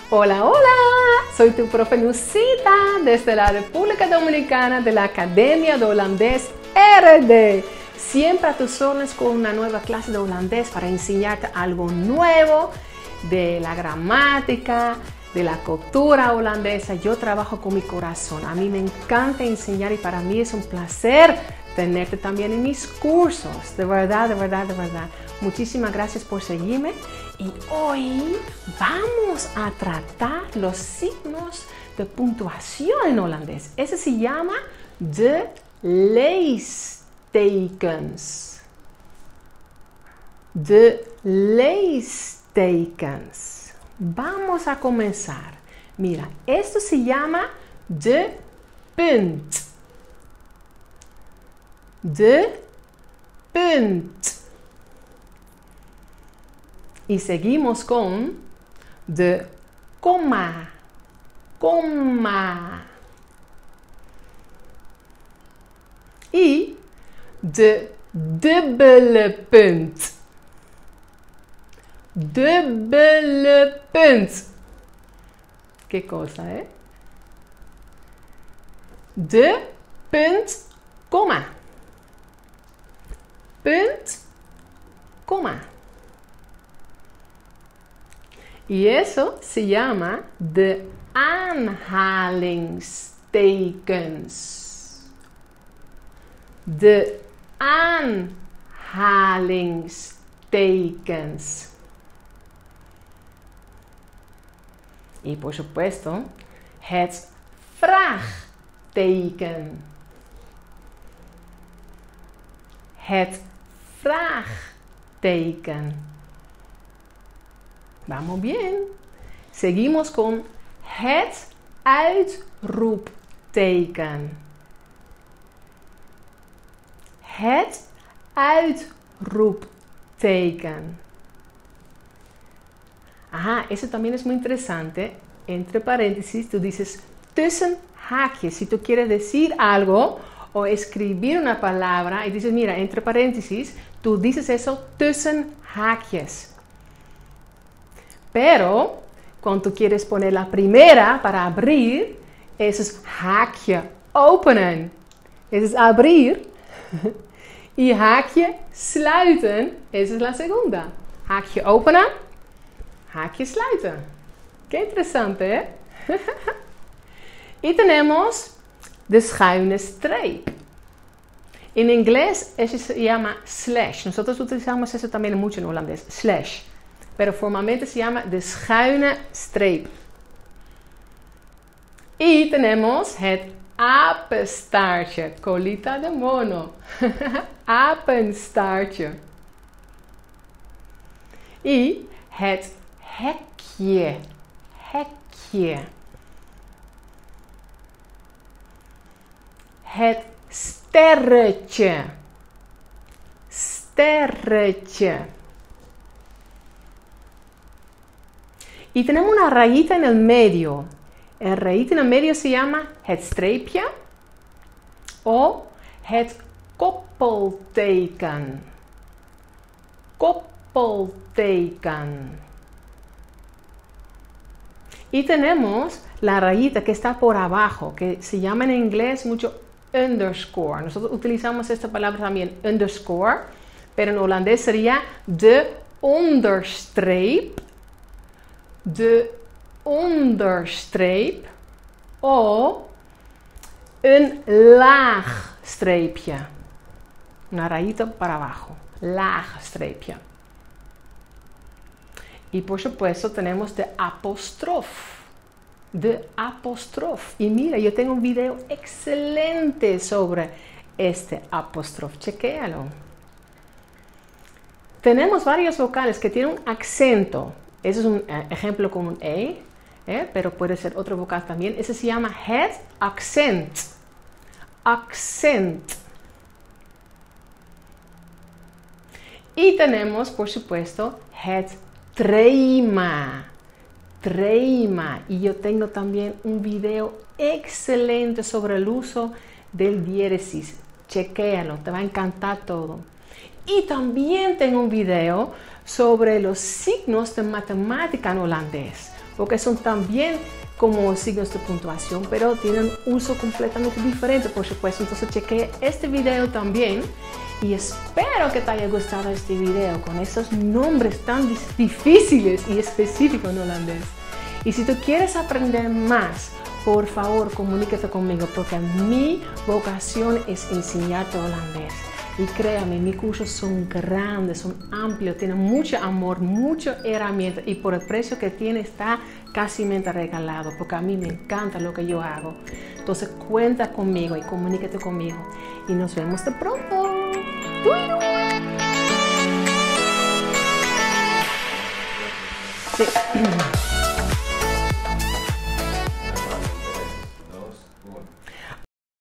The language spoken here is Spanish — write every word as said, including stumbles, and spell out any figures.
Hola, hola, soy tu profe Nusita desde la República Dominicana de la Academia de Holandés R D. Siempre a tus órdenes con una nueva clase de holandés para enseñarte algo nuevo de la gramática, de la cultura holandesa. Yo trabajo con mi corazón. A mí me encanta enseñar y para mí es un placer tenerte también en mis cursos. De verdad, de verdad, de verdad. Muchísimas gracias por seguirme. Y hoy vamos a tratar los signos de puntuación en holandés. Ese se llama de leestekens. De leestekens. Vamos a comenzar. Mira, esto se llama de punt. De punt. Y seguimos con de coma, coma. Y de dubbele punt. Dubbele punt. ¿Qué cosa, eh? De punt, coma. Punt, coma. Y eso se llama de aanhalingstekens. De aanhalingstekens. Y por supuesto, het vraagteken. Het vraagteken. Vamos bien. Seguimos con het uitroepteken. Het uitroepteken. Ajá, eso también es muy interesante. Entre paréntesis, tú dices tussen haakjes. Si tú quieres decir algo o escribir una palabra y dices, mira, entre paréntesis, tú dices eso tussen haakjes. Pero cuando tú quieres poner la primera para abrir, eso es haakje openen. Eso es abrir. Y haakje sluiten, esa es la segunda. Haakje openen, haakje sluiten. Qué interesante, ¿eh? Y tenemos de schuine streep. En inglés eso se llama slash. Nosotros utilizamos eso también mucho en holandés, slash. Pero formalmente se llama de schuine streep. Y tenemos het apenstaartje, colita de mono. Apenstaartje. Y het hekje, hekje. Het sterretje, sterretje. Y tenemos una rayita en el medio. El rayita en el medio se llama het streepje o het koppelteken. Koppelteken. Y tenemos la rayita que está por abajo, que se llama en inglés mucho underscore. Nosotros utilizamos esta palabra también, underscore, pero en holandés sería de onderstreep. De onderstreep o een laag streepje. Una rayita para abajo. Laag streepje. Y por supuesto tenemos de apostrof. De apostrof. Y mira, yo tengo un video excelente sobre este apostrof. Chequéalo. Tenemos varios vocales que tienen un acento. Ese es un ejemplo con un E, ¿eh? Pero puede ser otro vocal también. Ese se llama het accent. Accent. Y tenemos, por supuesto, het trema. Trema. Y yo tengo también un video excelente sobre el uso del diéresis. Chequéalo, te va a encantar todo. Y también tengo un video sobre los signos de matemática en holandés. porque son también como signos de puntuación, pero tienen uso completamente diferente, por supuesto. Entonces chequea este video también y espero que te haya gustado este video con esos nombres tan difíciles y específicos en holandés. Y si tú quieres aprender más, por favor, comunícate conmigo, porque mi vocación es enseñarte holandés. Y créame, mis cursos son grandes, son amplios, tienen mucho amor, mucha herramienta, y por el precio que tiene está casi regalado, porque a mí me encanta lo que yo hago. Entonces cuenta conmigo y comunícate conmigo. Y nos vemos de pronto. Sí.